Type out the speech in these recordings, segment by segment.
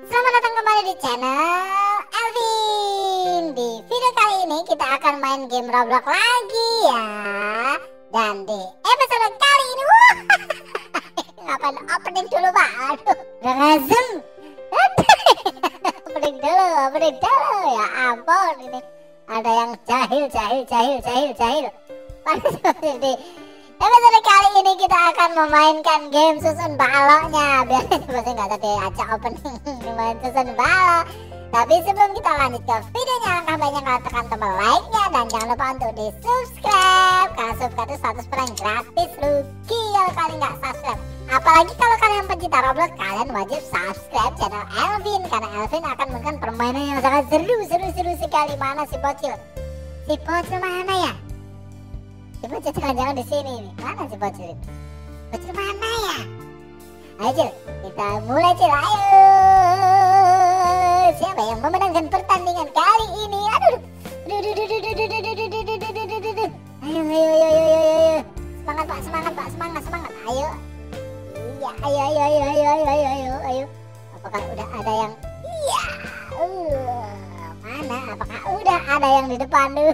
Selamat datang kembali di channel Elvin. Di video kali ini kita akan main game Roblox lagi ya. Dan di episode kali ini ngapain opening dulu Pak? Aduh, udah ngazem. Opening dulu ya ampun, ini ada yang jahil. Di episode kali ini kita akan memainkan game susun baloknya. Biar masih nggak tadi acak opening main susun balok. Tapi sebelum kita lanjut ke videonya, alangkah banyak kalau tekan tombol like-nya dan jangan lupa untuk di subscribe. Karena subscribe itu 100% gratis, rugi kalau kalian nggak subscribe. Apalagi kalau kalian pencinta Roblox, kalian wajib subscribe channel Elvin, karena Elvin akan memberikan permainan yang sangat seru sekali. Mana si bocil? Si bocil mana ya? Si bocil jangan di sini nih. Mana si bocil? Bocil mana ya? Ayo Cil, kita mulai Cil, ayo. Siapa yang memenangkan pertandingan kali ini? Aduh. Ayo. Semangat Pak, semangat. Ayo. Iya, ayo. Apakah udah ada yang? Iya. Mana? Apakah udah ada yang di depan tuh?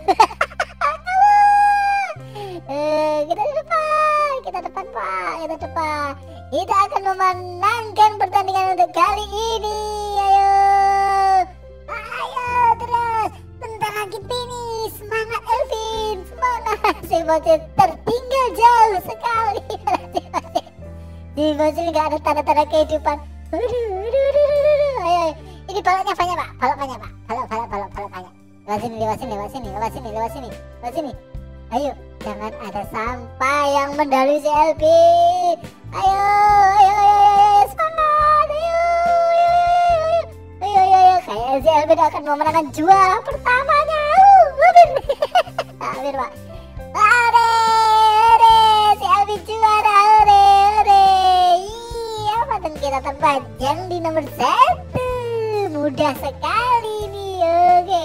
Kita depan Pak, kita akan memenangkan pertandingan untuk kali ini. Ayo terus, bentar lagi finish. Semangat Elvin, semangat. Si bocil tertinggal jauh sekali. Si bocil nggak ada tanda-tanda kehidupan. Ayo. Ini baloknya banyak Pak, balok banyak. Lewat sini. Ayo, jangan ada sampah yang mendalui si Elvin. Ayo, semangat. Ayo. Kayak si Elvin akan memenangkan juara pertamanya. Elvin Pak. Ore, si Elvin juara. Ore. Iya, patung kita terpajang di nomor 1. Mudah sekali nih. Oke.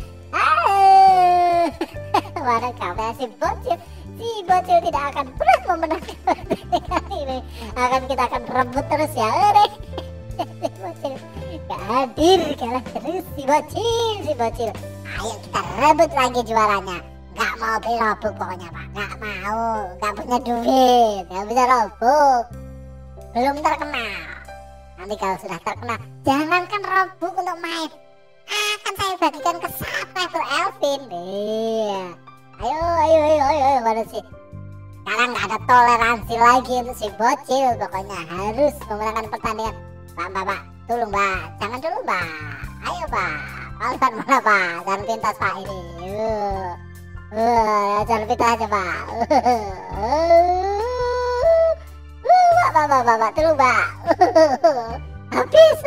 Mana kamu si bocil tidak akan pernah memenangkan pertandingan ini. Kita akan rebut terus ya. Si bocil gak hadir, kalah terus si bocil. Ayo kita rebut lagi juaranya. Gak mau beli robux pokoknya Pak, gak mau, gak punya duit, gak bisa robux, belum terkenal. Nanti kalau sudah terkenal, jangankan robux untuk main, akan saya bagikan ke subscriber Elvin. Iya. Ayo, mana sih? Sekarang nggak ada toleransi lagi untuk si bocil, pokoknya harus memenangkan pertandingan. Pak, tolong Pak, jangan dulu Pak. Ayo Pak, kalian mana Pak? Jangan pintas Pak ini. Jangan pintas aja Pak. Pak, tolong Pak. Habis.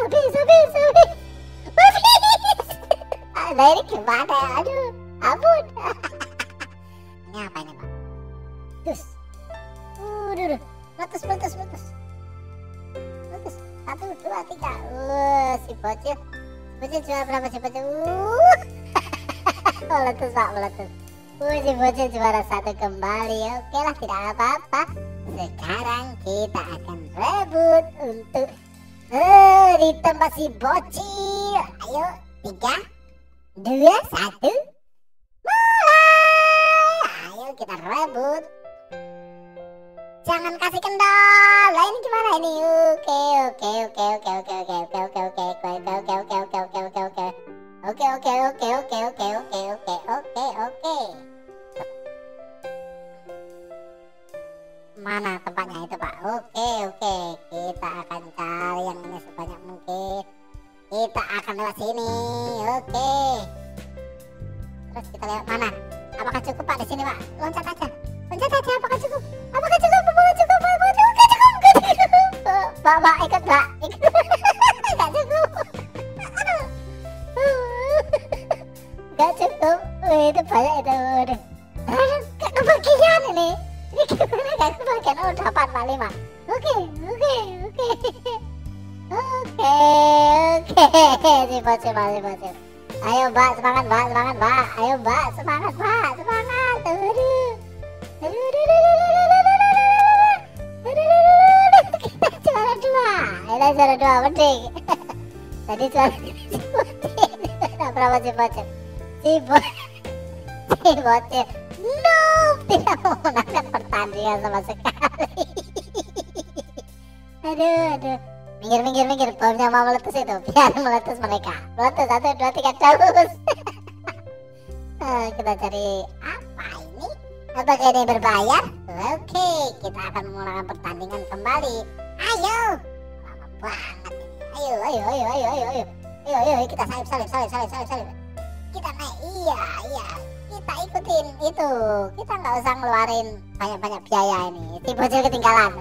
Ada ini gimana? Aduh, ampun. Ini apanya Pak? Terus. Meletus. 1, 2, 3. Si bocil juara berapa si bocil? Meletus Pak. Si bocil juara 1 kembali. Oke lah, tidak apa-apa. Sekarang kita akan rebut untuk di tempat si bocil. Ayo, 3, 2, 1. Mulai. Kita rebut. Jangan kasih kendal. Lah ini gimana ini? Oke. Mana tempatnya itu Pak? Oke. Kita akan cari yang ini sebanyak mungkin. Kita akan lewat sini. Oke. Terus kita lewat mana? Apakah cukup Pak di sini Pak? Loncat aja. Apakah cukup? Apakah cukup? Pak, ikut Pak. Gak cukup. Gak cukup. Itu banyak itu. Gak kebagian ini. Ini gimana gak kebagian? Dapat Pak 5. Oke. Si bocil. Ayo Mbak, semangat Mbak. Ayo Mbak, semangat. Kita juara 2. Penting. Tadi suara si bocil. Berapa si bocil? Si bocil. Noob, tidak memenangkan pertandingan sama sekali. Aduh. Minggir. Bomnya mau meletus itu. Biar meletus mereka. Meletus 1, 2, 3 terus. Kita cari apa ini? Apakah ini berbayar? Oke, kita akan memulai pertandingan kembali. Ayo. Lama banget ini. Ayo, kita salib. Kita naik. Iya. Kita ikutin itu. Kita nggak usah ngeluarin banyak biaya ini. Si bocil ketinggalan.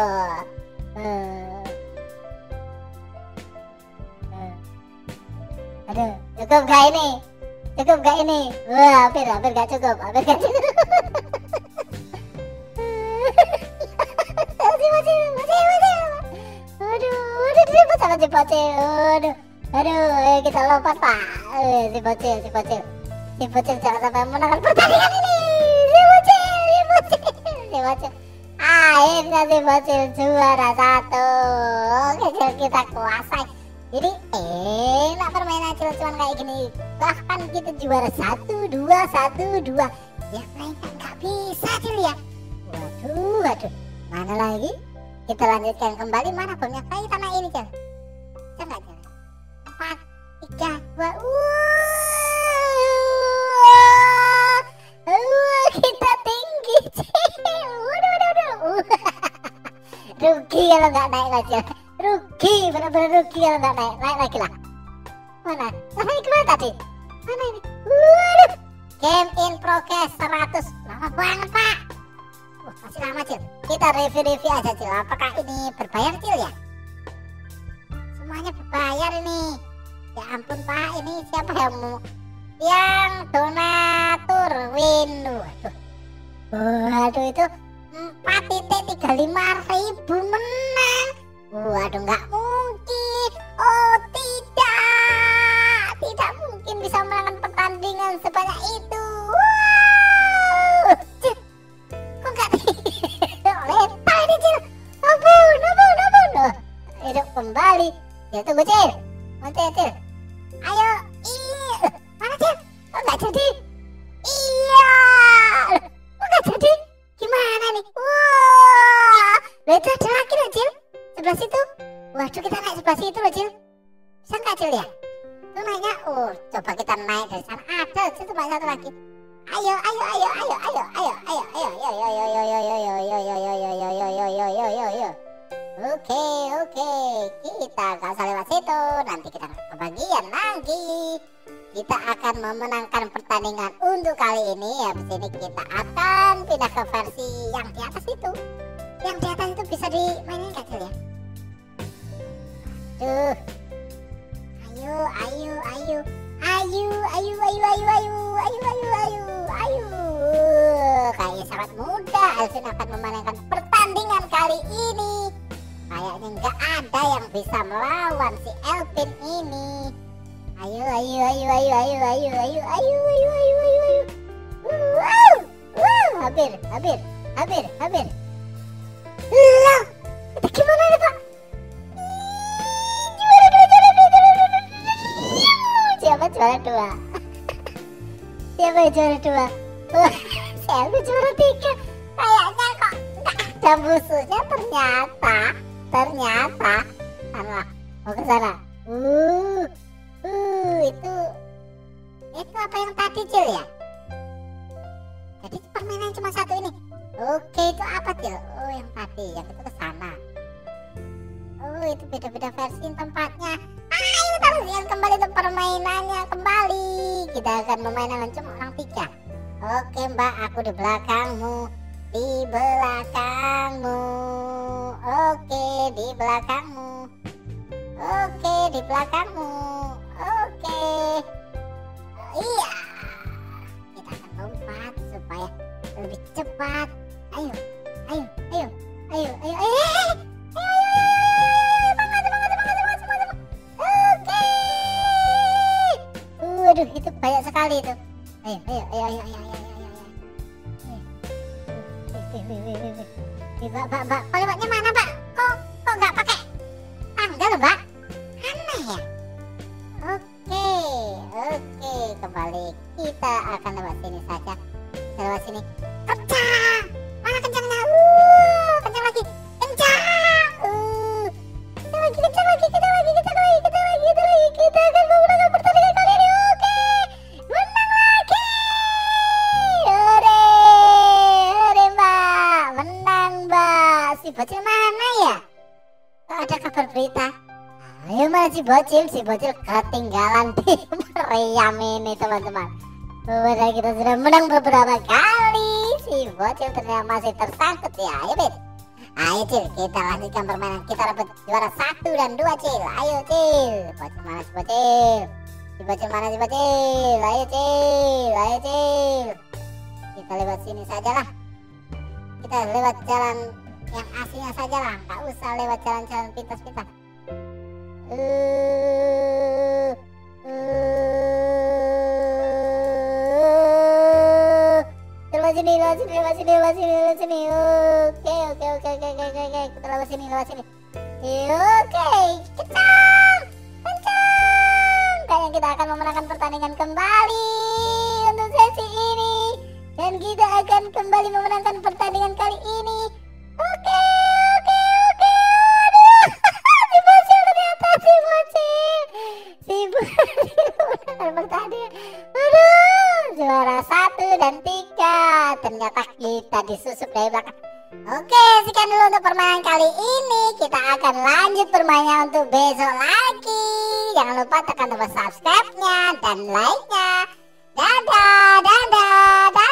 Aduh, cukup gak ini? Wah, hampir gak cukup. Si bocil. Aduh, diribut sama si bocil. Aduh, kita lompat pak. Si bocil jangan sampai menangkan pertandingan ini. Si bocil. Akhirnya si bocil juara 1. Kecil kita kuasai. Jadi enak permainan kecil cuman kayak gini. Bahkan kita juara 1-2. Yang lainnya nggak bisa Cil ya. Waduh. Mana lagi? Kita lanjutkan kembali. Mana bomnya? Kayak kita naik ini Cil. Coba Cil. 4, 3, 2. Kita tinggi Cil. Waduh. Rugi kalau nggak naik aja. Rugi, benar-benar rugi kalau nggak naik lagi lah. Mana? Naik kemana tadi? Mana ini? Waduh. Game in progress 100. Lama banget pak. Masih lama Cil. Kita review aja Cil. Apakah ini berbayar Cil ya? Semuanya berbayar ini. Ya ampun pak, ini siapa yang donatur win? Waduh itu 4.35.000 menang. Waduh nggak mungkin. Oh tidak mungkin bisa menangkan pertandingan sebanyak itu. Wow. Cil, kok nggak letal ini Cil? Ampun. Hidup kembali. Ya tunggu Cil. Cil. Ayo. Mana Cil? Kok nggak jadi? Iya. Kok nggak jadi? Gimana nih? Wah. Itu ada lagi loh Cil. Sebelah situ. Waduh kita naik sebelah situ loh Cil. Bisa nggak Cil ya? Itu naiknya. Coba kita naik dari sana. Ada Cil cuma satu lagi. Ayo. Oke. Kita nggak usah lewat situ. Nanti kita kebagian lagi. Kita akan memenangkan pertandingan untuk kali ini. Habis ini kita akan pindah ke versi yang di atas itu. Yang di atas itu bisa dimainin nggak Cil ya? Aduh. Ayo. Kayaknya sangat mudah. Elvin akan memenangkan pertandingan kali ini. Kayaknya nggak ada yang bisa melawan si Elvin ini. Ayo. Wow. Hampir. Lah, itu gimana nih Pak? Siapa juara 2? Siapa juara 3? Kayaknya kok nggak ada musuhnya ternyata. Mau ke sana. Itu apa yang tadi Cil ya? Jadi permainan cuma satu ini. Oke, itu apa Cil? Yang tadi, yang itu ke sana. Itu beda-beda versi tempatnya. Ayo kita lihat kembali untuk permainannya kembali. Kita akan memainkan cuma orang 3. Oke Mbak, aku di belakangmu. Oke, di belakangmu. Oke. Iya. Kita akan lompat supaya lebih cepat. Ayo. Semangat. Oke. Waduh, itu banyak sekali itu. Ayo. Mbak, lewatnya mana Mbak? Kok nggak pakai tangga loh Mbak? Aneh ya. kita akan lewat sini saja. Kita lewat sini. Kencang, mana kencangnya? Kencang lagi, kencang. Kencang lagi, kencang lagi, kencang lagi, kencang lagi, kencang lagi, kencang lagi. Kita akan memenangkan pertandingan kali ini. Oke, menang lagi. Ore mbak, menang mbak. Si bocil mana ya? Kok ada kabar berita? Ayo mana si bocil ketinggalan di meriam ini teman-teman. Padahal kita sudah menang beberapa kali. Si bocil ternyata masih tersangkut ya. Ayo Bet, ayo Cil, kita lanjutkan permainan. Kita dapat juara 1 dan 2 Cil. Ayo Cil, bocil mana si bocil? Si bocil mana si bocil? Ayo Cil, ayo Cil. Kita lewat sini saja lah. Kita lewat jalan yang aslinya saja lah, nggak usah lewat jalan-jalan pintas-pintas. Lewat sini. Oke. Kita lewat sini. Oke, kencang. Kayaknya kita akan memenangkan pertandingan kembali untuk sesi ini. Dan kita akan kembali memenangkan pertandingan kali ini. Oke. Aduh, si bocil ternyata si bocil memenangkan pertandingan. Aduh, juara 1 dan 3. Ternyata kita disusup dari belakang. Oke, sekian dulu untuk permainan kali ini. Kita akan lanjut permainan untuk besok lagi. Jangan lupa tekan tombol subscribe-nya dan like-nya. Dadah.